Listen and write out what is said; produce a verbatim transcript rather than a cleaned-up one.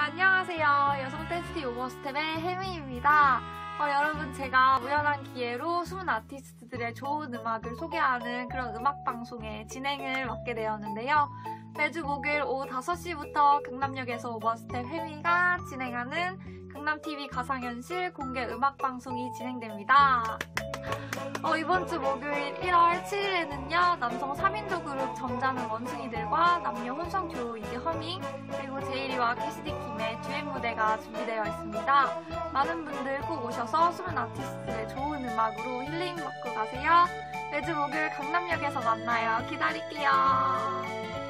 안녕하세요. 여성 댄스티 오버스텝의 혜미입니다. 어, 여러분, 제가 우연한 기회로 숨은 아티스트들의 좋은 음악을 소개하는 그런 음악방송의 진행을 맡게 되었는데요. 매주 목요일 오후 다섯 시부터 강남역에서 오버스텝 혜미가 진행하는 강남티비 가상현실 공개 음악방송이 진행됩니다. 어, 이번 주 목요일 일월 칠일에는요, 남성 삼 인조 그룹 점잖은 원숭이들과 남녀 혼성 듀오 이지 허밍, 그리고 제이리와 캐시디 킴의 듀엣 무대가 준비되어 있습니다. 많은 분들 꼭 오셔서 숨은 아티스트의 좋은 음악으로 힐링 받고 가세요. 매주 목요일 강남역에서 만나요. 기다릴게요.